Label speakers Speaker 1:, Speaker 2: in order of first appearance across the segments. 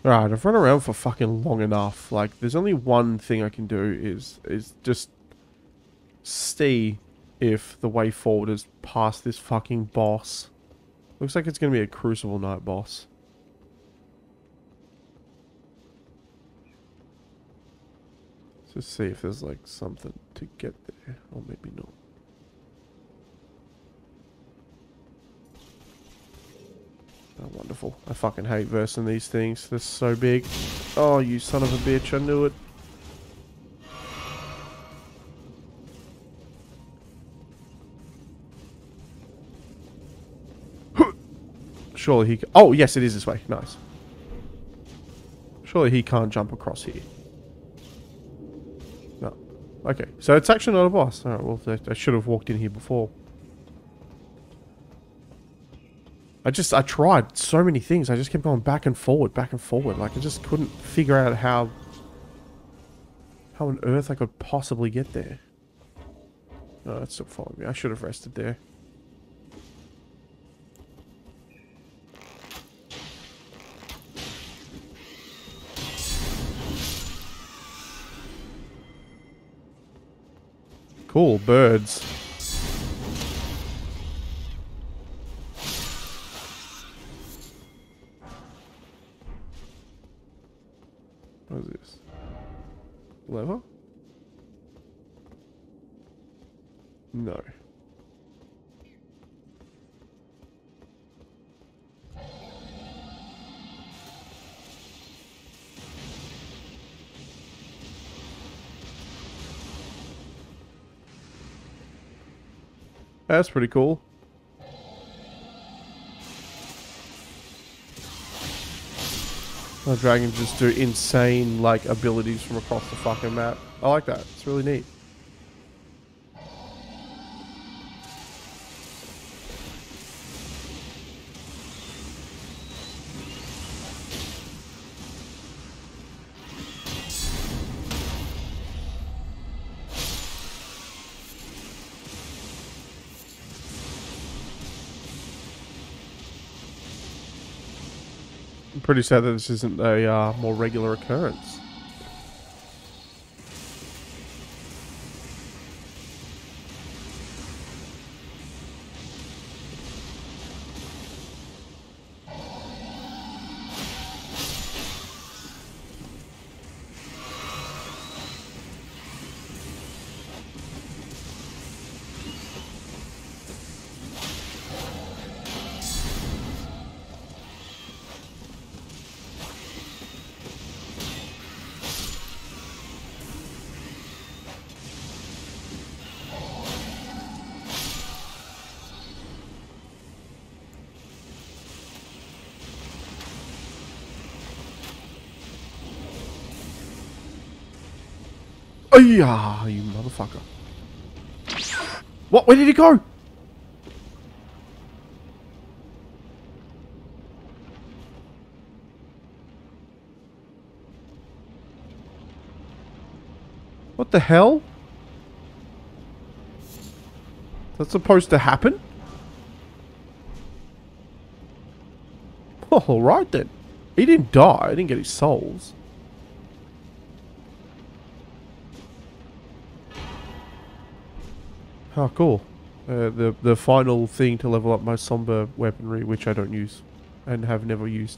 Speaker 1: Alright, I've run around for fucking long enough. Like, there's only one thing I can do is just see if the way forward is past this fucking boss. Looks like it's gonna be a Crucible Knight boss. Let's just see if there's like something to get there. Or maybe not. Oh, wonderful. I fucking hate versing these things. They're so big. Oh, you son of a bitch. I knew it. Surely he... Oh, yes, it is this way. Nice. Surely he can't jump across here. No. Okay, so it's actually not a boss. Alright, well, I should have walked in here before. I tried so many things. I just kept going back and forward. Like, I just couldn't figure out how on earth I could possibly get there. No, that's still following me. I should have rested there. Cool, birds. What is this? Lever? No. That's pretty cool. The dragons just do insane, like, abilities from across the fucking map. I like that. It's really neat. I'm pretty sad that this isn't a more regular occurrence. Oh yeah, you motherfucker. What? Where did he go? What the hell? That's supposed to happen? Oh, alright then. He didn't die. I didn't get his souls. Oh, cool. The final thing to level up my somber weaponry, which I don't use and have never used.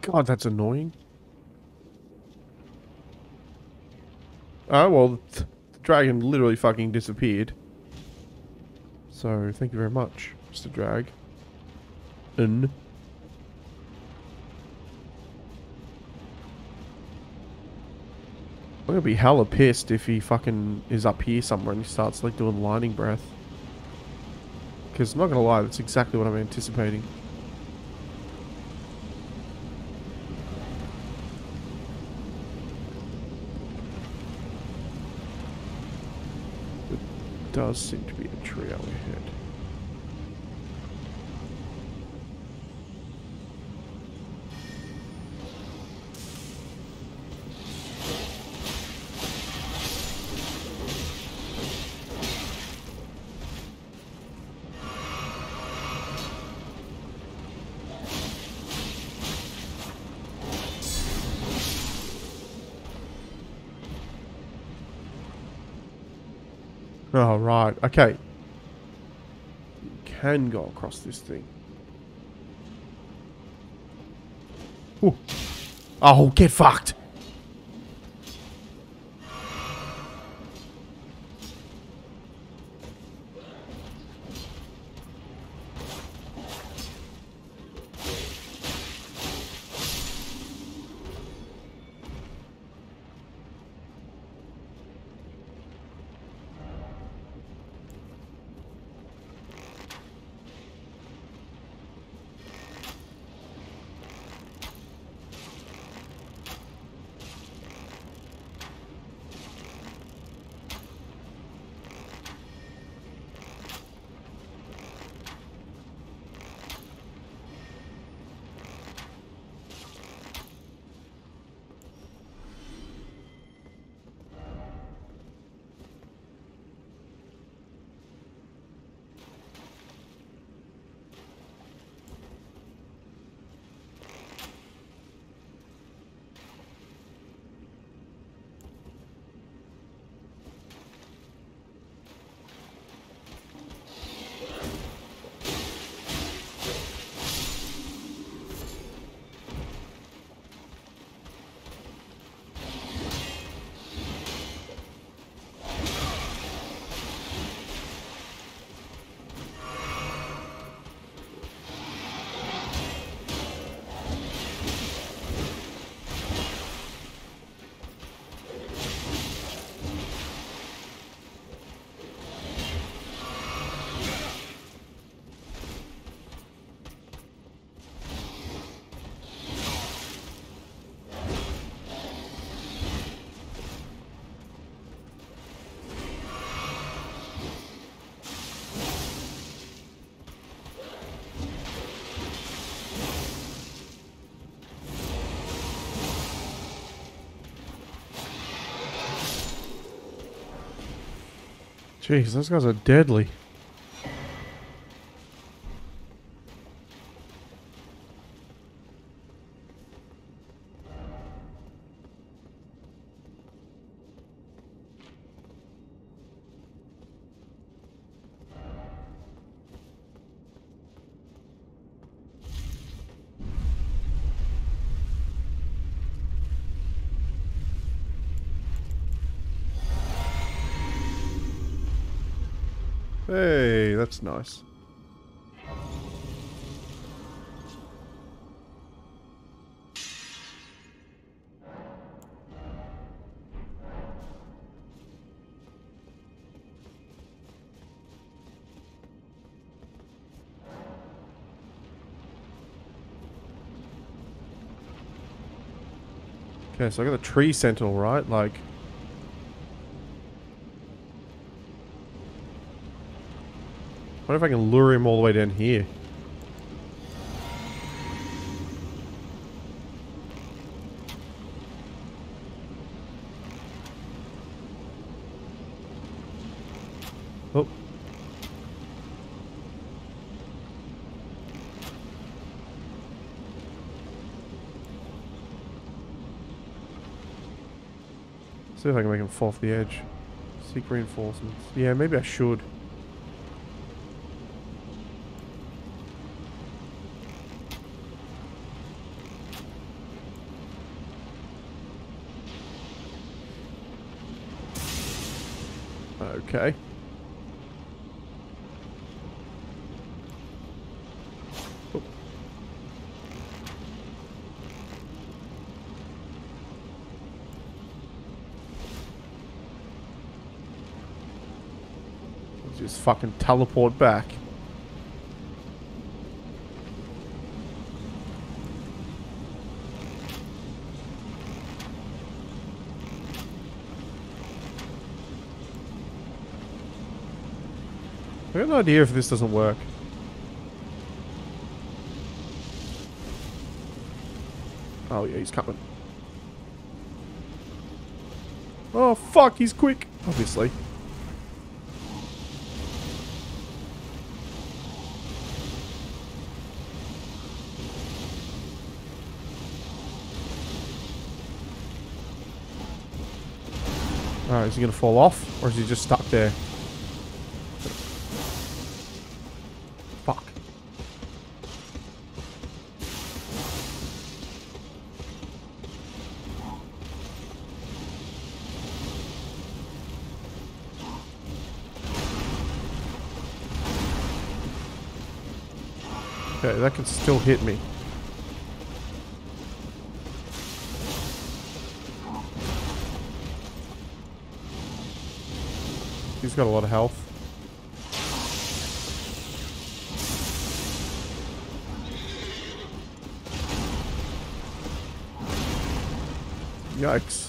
Speaker 1: God, that's annoying. Oh, well, the dragon literally fucking disappeared. So, thank you very much, Mr. Drag. I'm gonna be hella pissed if he fucking is up here somewhere and he starts, like, doing lightning breath. Because, I'm not gonna lie, that's exactly what I'm anticipating. There does seem to be a tree out ahead. Oh, right. Okay. You can go across this thing. Ooh. Oh, get fucked. Jeez, those guys are deadly. Hey, that's nice. Okay, so I got the tree sentinel, right? Like... I wonder if I can lure him all the way down here. Oh. See if I can make him fall off the edge. Seek reinforcements. Yeah, maybe I should. Okay. Oh. Just fucking teleport back. I got an idea if this doesn't work. Oh yeah, he's coming. Oh fuck, he's quick. Obviously. Alright, is he gonna fall off? Or is he just stuck there? Fuck. Okay, that can still hit me. He's got a lot of health. Yikes.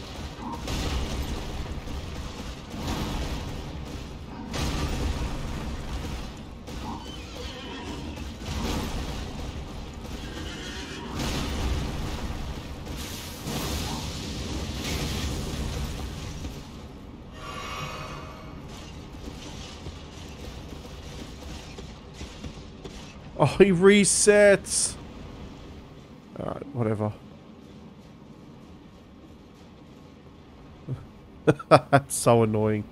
Speaker 1: Oh, he resets. Alright, whatever. That's so annoying.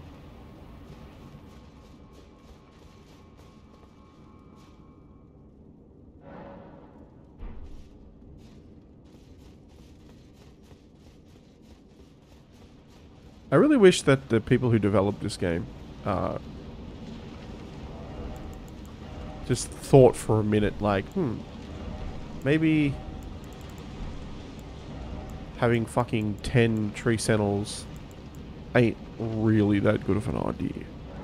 Speaker 1: I really wish that the people who developed this game just thought for a minute, like, maybe having fucking 10 tree sentinels ain't really that good of an idea.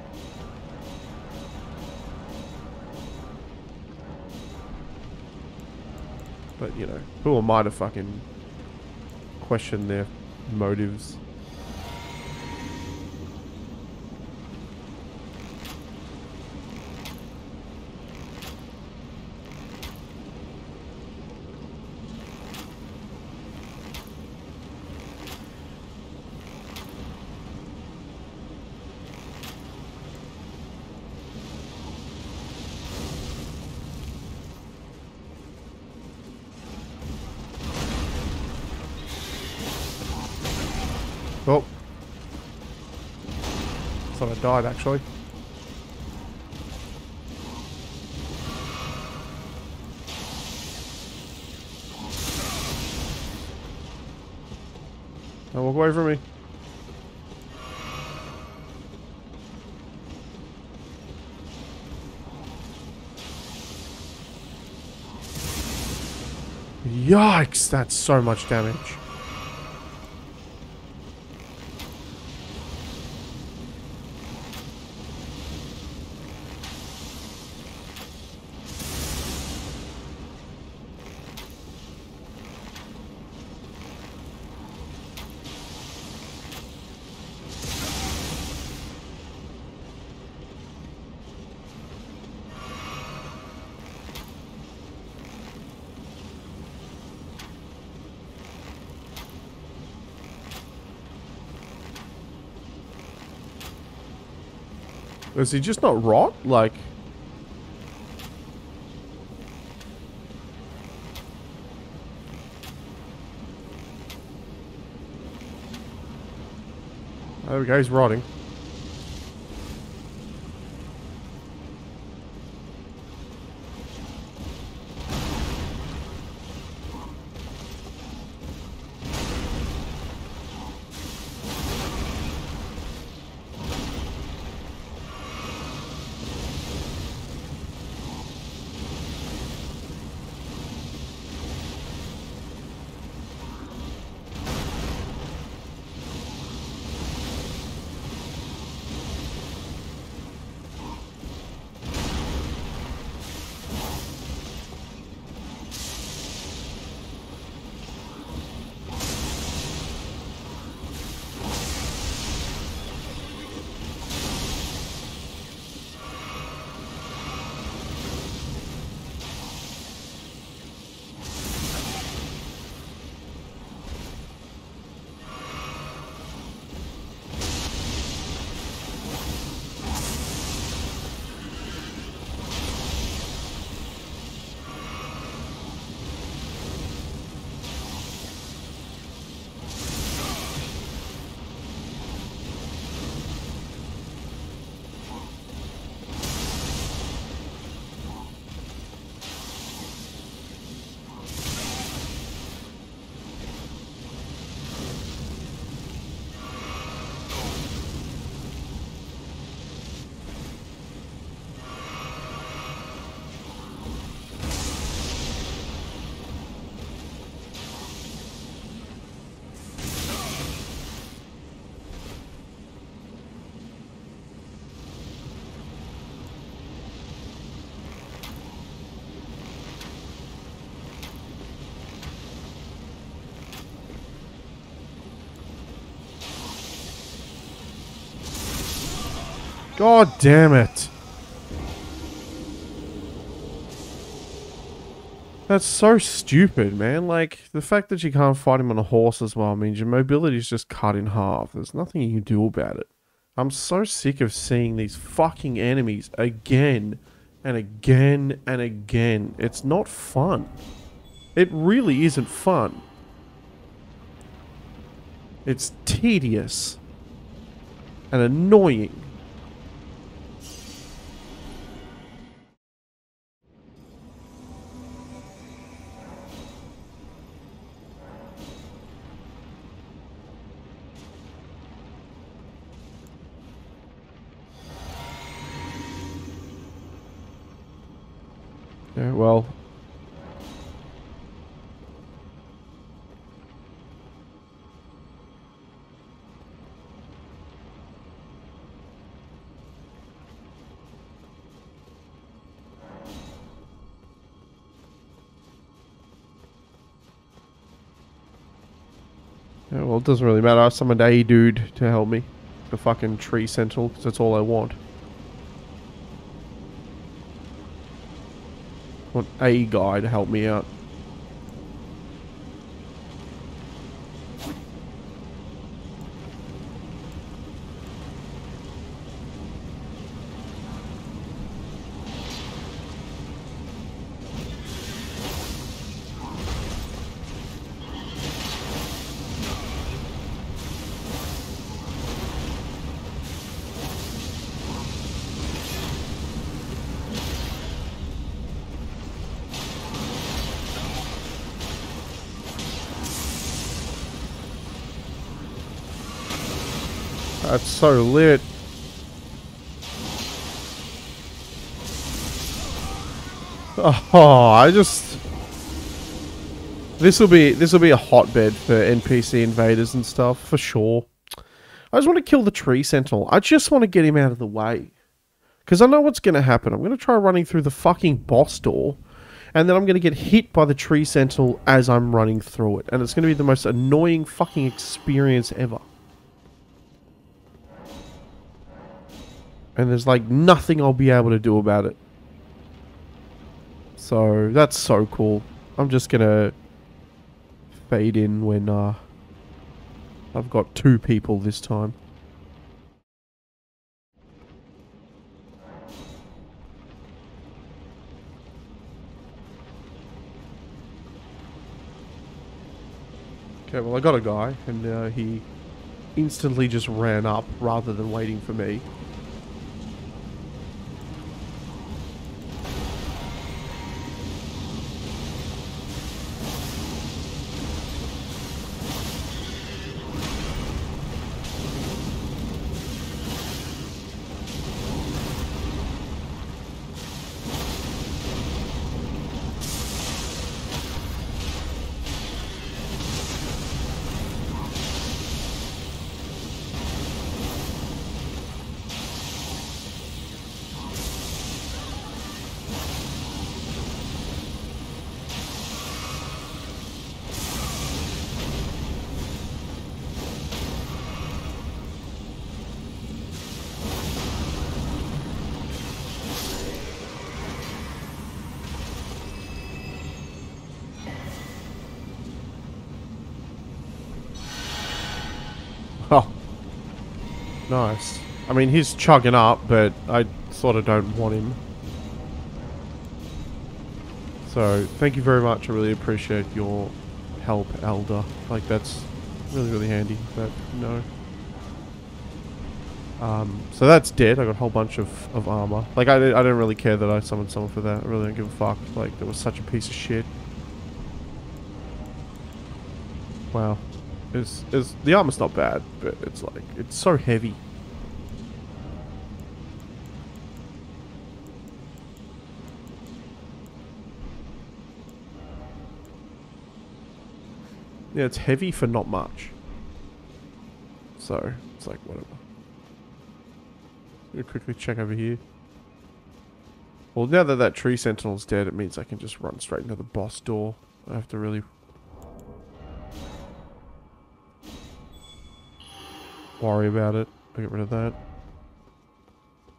Speaker 1: But, you know, who am I to fucking question their motives? Oh. Thought I died, actually. Don't walk away from me. Yikes, that's so much damage. Is he just not rot? Like... There we go, he's rotting. God damn it. That's so stupid, man. Like, the fact that you can't fight him on a horse as well means your mobility is just cut in half. There's nothing you can do about it. I'm so sick of seeing these fucking enemies again and again and again. It's not fun. It really isn't fun. It's tedious and annoying. Yeah, well. Yeah, well, it doesn't really matter. I summoned a dude to help me. The fucking tree sentinel, because that's all I want. I want a guy to help me out. That's so lit. Oh, I just... This will be a hotbed for NPC invaders and stuff, for sure. I just want to kill the tree sentinel. I just want to get him out of the way. Because I know what's going to happen. I'm going to try running through the fucking boss door. And then I'm going to get hit by the tree sentinel as I'm running through it. And it's going to be the most annoying fucking experience ever. And there's like nothing I'll be able to do about it. So that's so cool. I'm just going to fade in when I've got 2 people this time. Okay, well I got a guy and he instantly just ran up rather than waiting for me. Oh, nice. I mean, he's chugging up, but I sort of don't want him. So, thank you very much. I really appreciate your help, Elder. Like, that's really, really handy. But, no. So that's dead. I got a whole bunch of armor. Like, I didn't really care that I summoned someone for that. I really don't give a fuck. Like, that was such a piece of shit. Wow. The armor's not bad, but it's like, it's so heavy. Yeah, it's heavy for not much. So, it's like, whatever. Let me quickly check over here. Well, now that that tree sentinel's dead, it means I can just run straight into the boss door. I have to really worry about it. I'll get rid of that.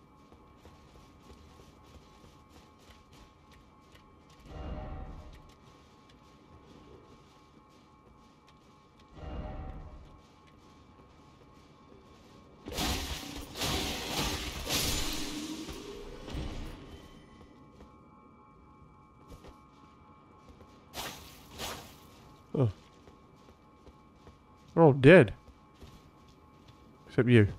Speaker 1: They're all dead. Except you.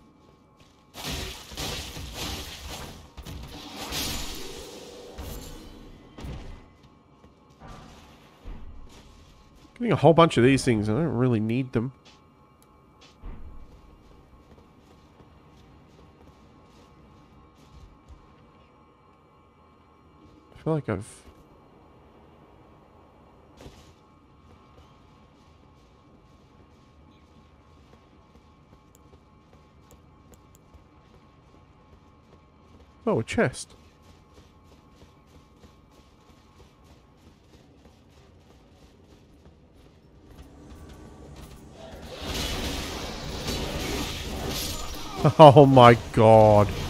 Speaker 1: Getting a whole bunch of these things. I don't really need them. I feel like I've... Oh, a chest. Oh my god.